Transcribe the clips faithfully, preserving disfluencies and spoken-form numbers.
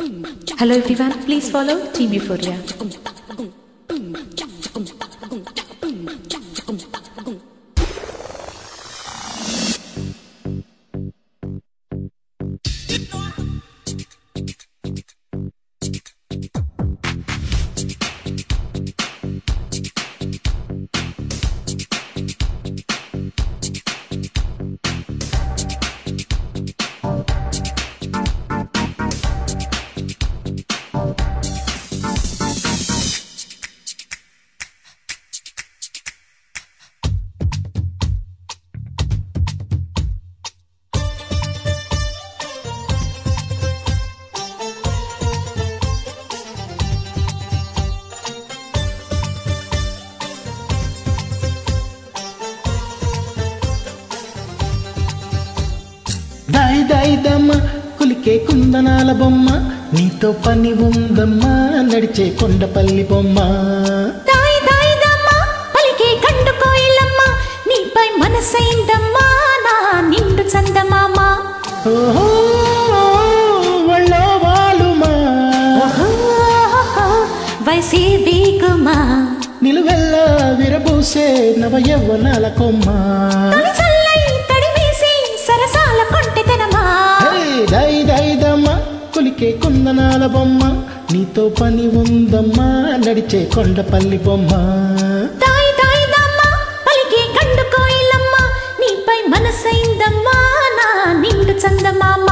Hello everyone, please follow Team Euphoria. దాయి దాయి దామ కులికే కుందనాల బొమ్మ నీతో పని ఉందమ్మా నడిచే కొండపల్లి బొమ్మ దాయి దాయి దామ పలికే కండు కోయిలమ్మ నీపై మనసైందమ్మా నా నిండు చందమామ ఓహో వళ్ళో వాలుమా వయసే వేగుమా నిలువెల్ల విరబూసే నవ యవ్వనాల కొమ్మ దాయి దాయి దమ్మ కులికే కుందనాల బొమ్మ నీతో పని ఉందమ్మా నడిచే కొండపల్లి బొమ్మ దాయి దాయి దమ్మ పలికే కండు కోయిలమ్మ నీపై మనసైందమ్మా నా నిండు చందమామ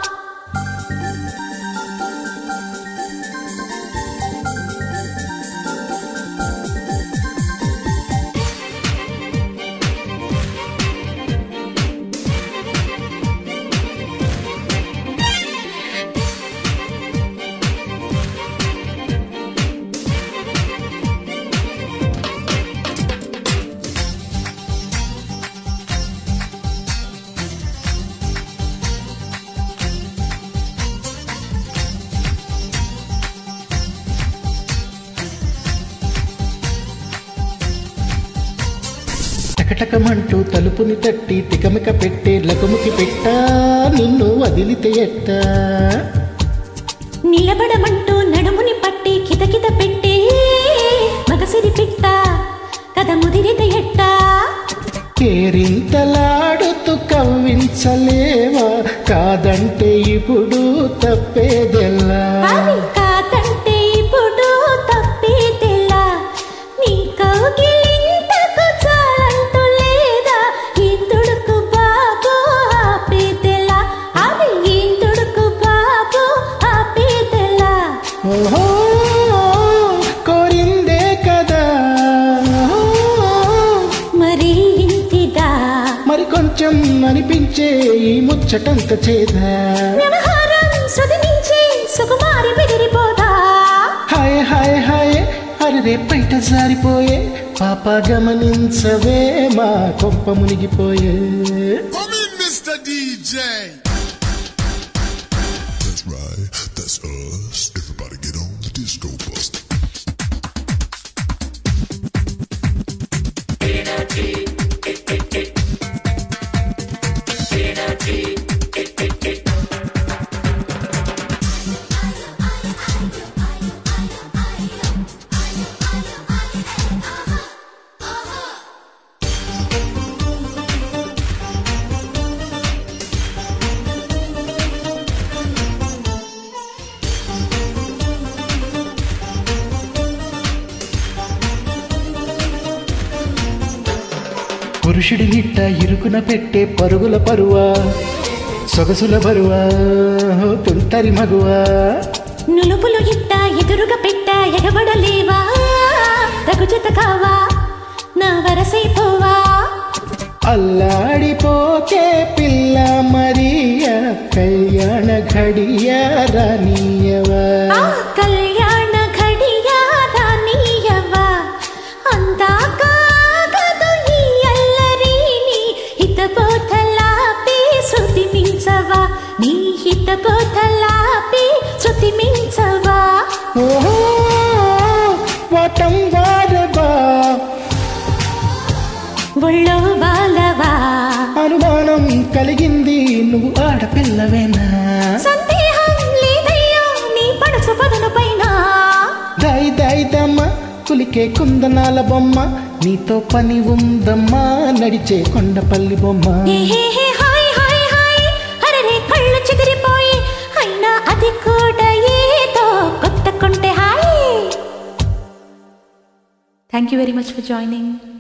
టకటకమంటూ తలుపుని తట్టి తికమిక పెట్టే లకుముకి పెట్టా నిన్ను వదిలితే ఎట్టా నిలబడమంటూ నడుముని పట్టి కితకిత పెట్టే మగసిరి పెట్ట కథ ముదిరితే ఎట్టా కేరింతలాడుతూ కవ్వించలేవా కాదంటే ఇప్పుడు తప్పేదెల్లా కాదంటే ఇప్పుడు తప్పేదెల్లా నీ కౌగిలింతకు చాలంటూ లేదా ఈ తుడుకు బాబు ఆపేదెల్లా అది ఈ తుడుకు బాబు ఆపేదెల్లా ఓహో కోరిందే కదా మరి ఇంతిదా మరి కొంచెం అనిపించే ఈ ముచ్చటంత చేదా వ్యవహారం సుదిమించే సుకుమారి బెదిరిపోదా హాయ్ హాయ్ హాయ్ అరే బయట జారిపోయే పాప గమనించవే మా కొంప మునిగిపోయే Come in, Mister D J. That's right, that's us. Everybody get on the disco bus. Energy, eh, eh, eh. Energy, eh, eh, eh. పురుషుడి నిట్ట ఇరుకున పెట్టే పరుగుల పరువా సొగసుల బరువా తుంటరి మగువా నులుపులు ఇట్ట ఎదురుగా పెట్ట ఎగబడలేవా రఘుజత కావా నా వరసైపోవా అల్లాడిపోకే పిల్ల మరియా కళ్యాణ ఘడియా రానీయవా కళ్యాణ ఘడియా రానీయవా అంతా కాగదు ఈ అల్లరిని హితబోధలాపి శృతి మించవా నీ హితబోధలాపి శృతి మించవా ఓహో వాటం వారవా ఒళ్ళో బాలవా అనుమానం కలిగింది నువ్వు ఆడపిల్లవేనా సందేహం లేదయ్యా నీ కులికే కుందనాల బొమ్మ నీతో పని ఉందమ్మా నడిచే కొండపల్లి బొమ్మ. కళ్ళు చెదిరిపోయి అయినా అది కూడా ఏదో కొత్త కొంటే హాయ్. Thank you very much for joining.